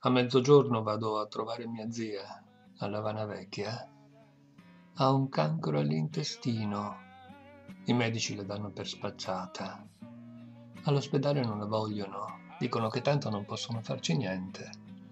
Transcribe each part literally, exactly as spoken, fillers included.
A mezzogiorno vado a trovare mia zia, alla Vanavecchia. Ha un cancro all'intestino. I medici la danno per spacciata. All'ospedale non la vogliono, dicono che tanto non possono farci niente.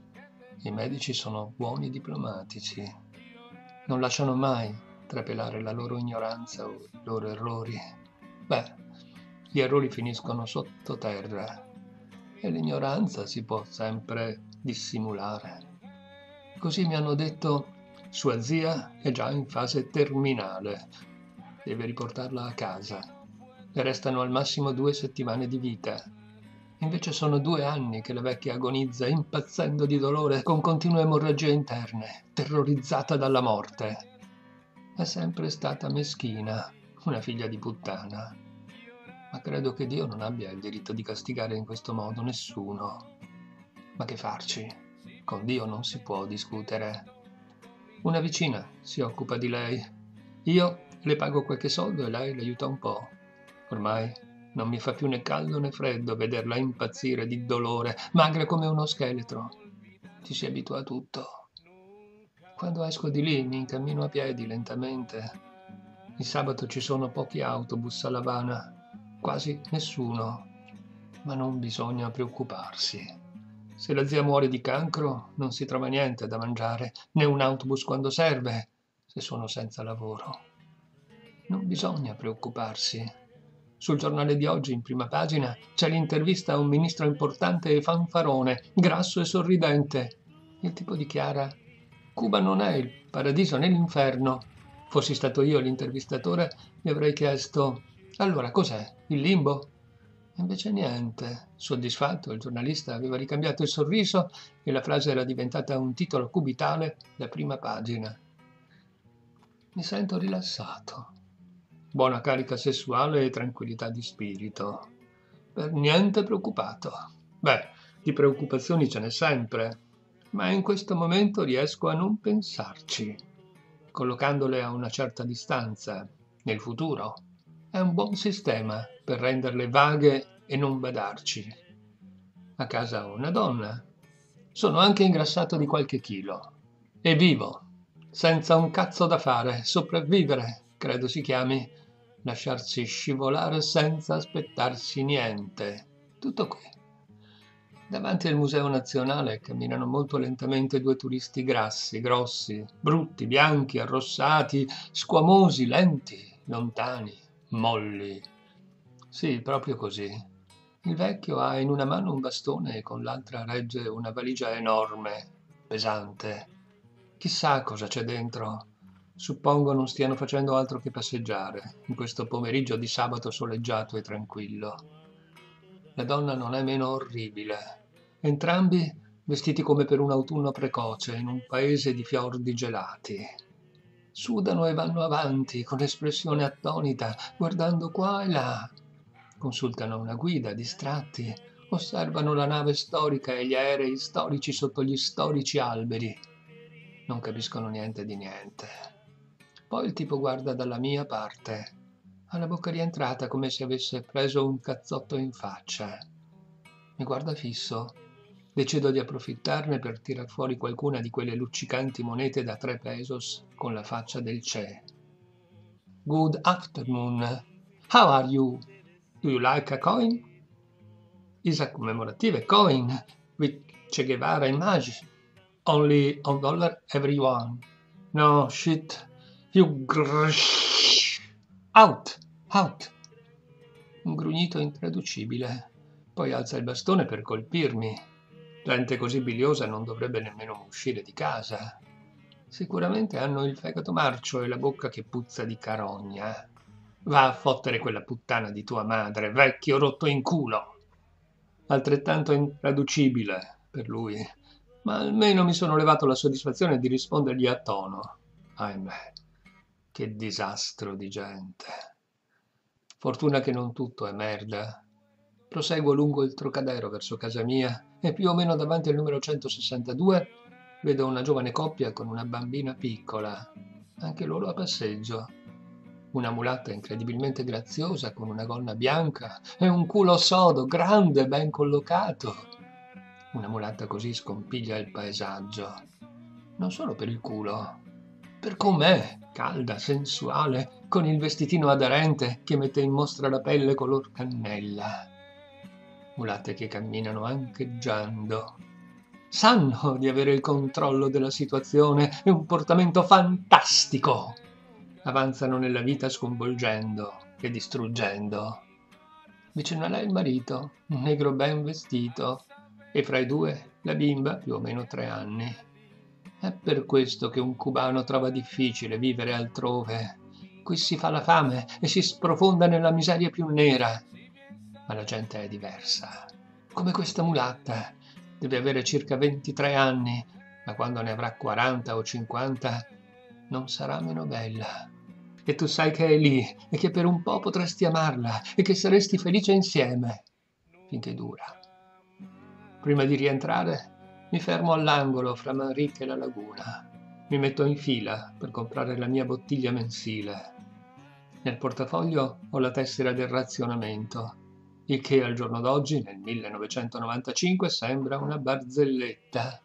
I medici sono buoni diplomatici. Non lasciano mai trapelare la loro ignoranza o i loro errori. Beh, gli errori finiscono sottoterra e l'ignoranza si può sempre dissimulare. Così mi hanno detto, sua zia è già in fase terminale. Deve riportarla a casa. Le restano al massimo due settimane di vita. Invece sono due anni che la vecchia agonizza, impazzendo di dolore, con continue emorragie interne, terrorizzata dalla morte. È sempre stata meschina, una figlia di puttana. Ma credo che Dio non abbia il diritto di castigare in questo modo nessuno. Ma che farci? Con Dio non si può discutere. Una vicina si occupa di lei. Io le pago qualche soldo e lei l'aiuta un po'. Ormai non mi fa più né caldo né freddo vederla impazzire di dolore, magra come uno scheletro. Ci si abitua a tutto. Quando esco di lì mi incammino a piedi lentamente. Il sabato ci sono pochi autobus a L'Avana, quasi nessuno. Ma non bisogna preoccuparsi. Se la zia muore di cancro non si trova niente da mangiare, né un autobus quando serve, se sono senza lavoro. Non bisogna preoccuparsi. Sul giornale di oggi, in prima pagina, c'è l'intervista a un ministro importante e fanfarone, grasso e sorridente. Il tipo dichiara: Cuba non è il paradiso né l'inferno. Fossi stato io l'intervistatore, mi avrei chiesto: allora cos'è? Il limbo? Invece niente. Soddisfatto, il giornalista aveva ricambiato il sorriso e la frase era diventata un titolo cubitale da prima pagina. Mi sento rilassato. Buona carica sessuale e tranquillità di spirito. Per niente preoccupato. Beh, di preoccupazioni ce n'è sempre, ma in questo momento riesco a non pensarci, collocandole a una certa distanza, nel futuro. È un buon sistema per renderle vaghe e non badarci. A casa ho una donna. Sono anche ingrassato di qualche chilo. E vivo, senza un cazzo da fare, sopravvivere, credo si chiami, lasciarsi scivolare senza aspettarsi niente. Tutto qui. Davanti al Museo Nazionale camminano molto lentamente due turisti grassi, grossi, brutti, bianchi, arrossati, squamosi, lenti, lontani, molli. Sì, proprio così. Il vecchio ha in una mano un bastone e con l'altra regge una valigia enorme, pesante. Chissà cosa c'è dentro. Suppongo non stiano facendo altro che passeggiare, in questo pomeriggio di sabato soleggiato e tranquillo. La donna non è meno orribile. Entrambi vestiti come per un autunno precoce, in un paese di fiordi gelati. Sudano e vanno avanti, con espressione attonita, guardando qua e là. Consultano una guida, distratti, osservano la nave storica e gli aerei storici sotto gli storici alberi. Non capiscono niente di niente. Poi il tipo guarda dalla mia parte, ha la bocca rientrata come se avesse preso un cazzotto in faccia. Mi guarda fisso. Decido di approfittarne per tirar fuori qualcuna di quelle luccicanti monete da tre pesos con la faccia del Che. Good afternoon. How are you? Do you like a coin? Is a commemorative coin with Che Guevara image. Only one dollar every one. No, shit. You grrrsh. Out, out. Un grugnito intraducibile. Poi alza il bastone per colpirmi. Gente così biliosa non dovrebbe nemmeno uscire di casa. Sicuramente hanno il fegato marcio e la bocca che puzza di carogna. Va a fottere quella puttana di tua madre, vecchio rotto in culo. Altrettanto intraducibile per lui, ma almeno mi sono levato la soddisfazione di rispondergli a tono. Ahimè, che disastro di gente. Fortuna che non tutto è merda. Proseguo lungo il Trocadero verso casa mia e più o meno davanti al numero centosessantadue vedo una giovane coppia con una bambina piccola, anche loro a passeggio. Una mulatta incredibilmente graziosa con una gonna bianca e un culo sodo, grande, ben collocato. Una mulatta così scompiglia il paesaggio. Non solo per il culo, per com'è, calda, sensuale, con il vestitino aderente che mette in mostra la pelle color cannella. Mulatte che camminano ancheggiando. Sanno di avere il controllo della situazione e un portamento fantastico. Avanzano nella vita sconvolgendo e distruggendo. Vicino a lei il marito, un negro ben vestito, e fra i due la bimba, più o meno tre anni. È per questo che un cubano trova difficile vivere altrove. Qui si fa la fame e si sprofonda nella miseria più nera. Ma la gente è diversa. Come questa mulatta. Deve avere circa ventitré anni, ma quando ne avrà quaranta o cinquanta non sarà meno bella. E tu sai che è lì e che per un po' potresti amarla e che saresti felice insieme, finché dura. Prima di rientrare mi fermo all'angolo fra Manrique e la laguna. Mi metto in fila per comprare la mia bottiglia mensile. Nel portafoglio ho la tessera del razionamento, il che al giorno d'oggi, nel millenovecentonovantacinque, sembra una barzelletta.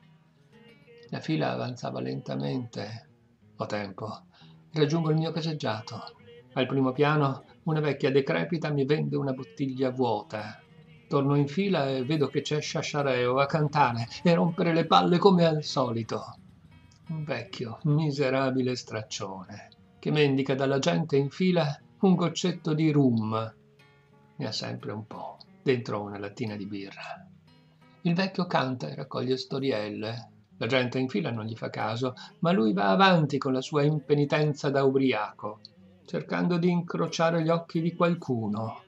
La fila avanzava lentamente. Ho tempo. Raggiungo il mio caseggiato. Al primo piano una vecchia decrepita mi vende una bottiglia vuota. Torno in fila e vedo che c'è Sciasciareo a cantare e rompere le palle come al solito. Un vecchio, miserabile straccione che mendica dalla gente in fila un goccetto di rum. Ne ha sempre un po', dentro una lattina di birra. Il vecchio canta e raccoglie storielle. La gente in fila non gli fa caso, ma lui va avanti con la sua impenitenza da ubriaco, cercando di incrociare gli occhi di qualcuno.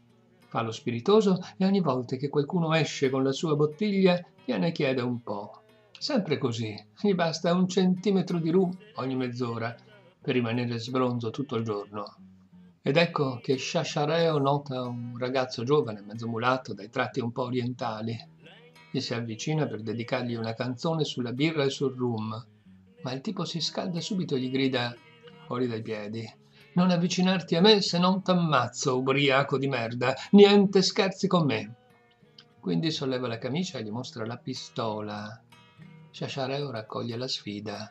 Fa lo spiritoso e ogni volta che qualcuno esce con la sua bottiglia gliene chiede un po'. Sempre così, gli basta un centimetro di rum ogni mezz'ora per rimanere sbronzo tutto il giorno. Ed ecco che Sciasciareo nota un ragazzo giovane, mezzo mulatto, dai tratti un po' orientali. Gli si avvicina per dedicargli una canzone sulla birra e sul rum, ma il tipo si scalda subito e gli grida, fuori dai piedi: «Non avvicinarti a me se non t'ammazzo, ubriaco di merda! Niente scherzi con me!» Quindi solleva la camicia e gli mostra la pistola. Sciasciareo raccoglie la sfida.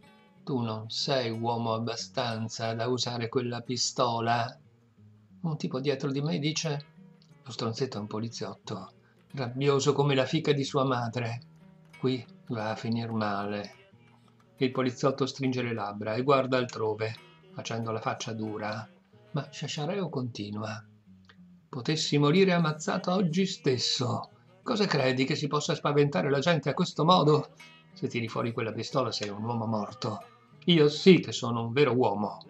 «Tu non sei uomo abbastanza da usare quella pistola!» Un tipo dietro di me dice: «Lo stronzetto è un poliziotto, rabbioso come la fica di sua madre. Qui va a finir male». Il poliziotto stringe le labbra e guarda altrove, facendo la faccia dura. Ma Sciasciareo continua: «Potessi morire ammazzato oggi stesso. Cosa credi, che si possa spaventare la gente a questo modo? Se tiri fuori quella pistola sei un uomo morto. Io sì che sono un vero uomo».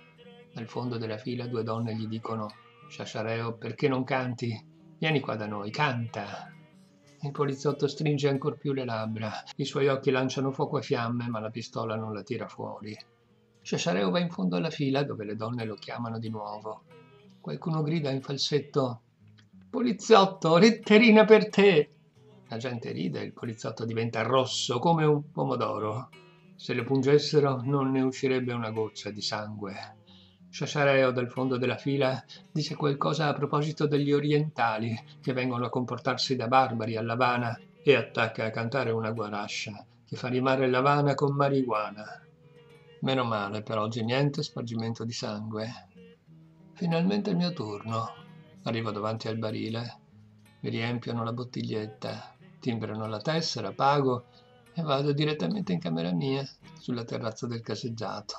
Dal fondo della fila due donne gli dicono: «Sciasciareo, perché non canti? Vieni qua da noi, canta». Il poliziotto stringe ancor più le labbra, i suoi occhi lanciano fuoco e fiamme, ma la pistola non la tira fuori. Sciasciareo va in fondo alla fila, dove le donne lo chiamano di nuovo. Qualcuno grida in falsetto: «Poliziotto, letterina per te!» La gente ride e il poliziotto diventa rosso come un pomodoro. Se le pungessero non ne uscirebbe una goccia di sangue. Sciasciareo dal fondo della fila dice qualcosa a proposito degli orientali che vengono a comportarsi da barbari all'Havana e attacca a cantare una guarascia che fa rimare l'Havana con marijuana. Meno male, per oggi niente spargimento di sangue. Finalmente il mio turno. Arrivo davanti al barile, mi riempiono la bottiglietta, timbrano la tessera, pago e vado direttamente in camera mia, sulla terrazza del caseggiato.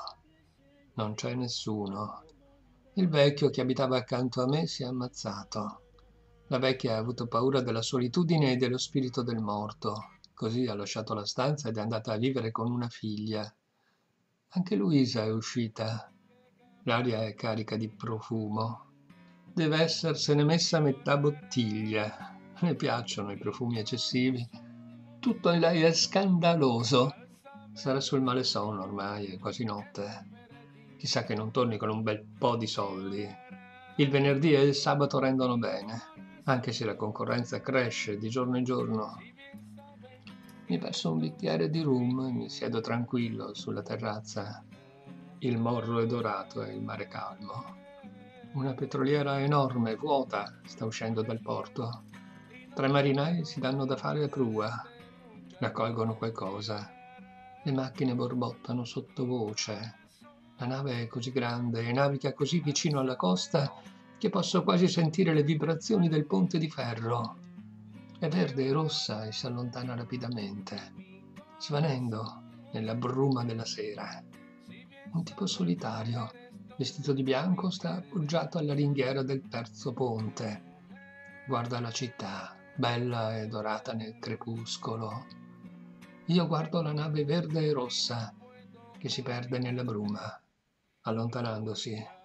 Non c'è nessuno. Il vecchio che abitava accanto a me si è ammazzato. La vecchia ha avuto paura della solitudine e dello spirito del morto. Così ha lasciato la stanza ed è andata a vivere con una figlia. Anche Luisa è uscita. L'aria è carica di profumo. Deve essersene messa metà bottiglia. Le piacciono i profumi eccessivi. Tutto in lei è scandaloso. Sarà sul malesonno ormai, è quasi notte. Chissà che non torni con un bel po' di soldi. Il venerdì e il sabato rendono bene, anche se la concorrenza cresce di giorno in giorno. Mi verso un bicchiere di rum e mi siedo tranquillo sulla terrazza. Il morro è dorato e il mare calmo. Una petroliera enorme, vuota, sta uscendo dal porto. Tre marinai si danno da fare a prua, raccolgono qualcosa. Le macchine borbottano sottovoce. La nave è così grande e naviga così vicino alla costa che posso quasi sentire le vibrazioni del ponte di ferro. È verde e rossa e si allontana rapidamente, svanendo nella bruma della sera. Un tipo solitario, vestito di bianco, sta appoggiato alla ringhiera del terzo ponte. Guarda la città, bella e dorata nel crepuscolo. Io guardo la nave verde e rossa che si perde nella bruma, allontanandosi